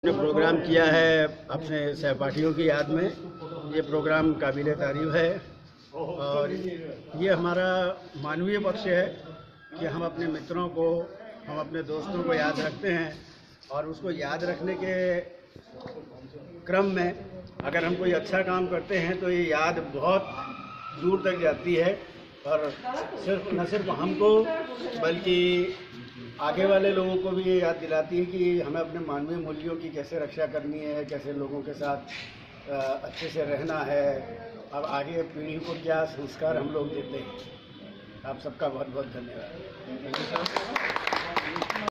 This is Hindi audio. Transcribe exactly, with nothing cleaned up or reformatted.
जो प्रोग्राम किया है अपने सहपाठियों की याद में, ये प्रोग्राम काबिल तारीफ है और ये हमारा मानवीय पक्ष है कि हम अपने मित्रों को, हम अपने दोस्तों को याद रखते हैं और उसको याद रखने के क्रम में अगर हम कोई अच्छा काम करते हैं तो ये याद बहुत दूर तक जाती है और सिर्फ न सिर्फ हमको बल्कि आगे वाले लोगों को भी ये याद दिलाती है कि हमें अपने मानवीय मूल्यों की कैसे रक्षा करनी है, कैसे लोगों के साथ अच्छे से रहना है, अब आगे पीढ़ी को क्या संस्कार हम लोग देते हैं। आप सबका बहुत बहुत धन्यवाद।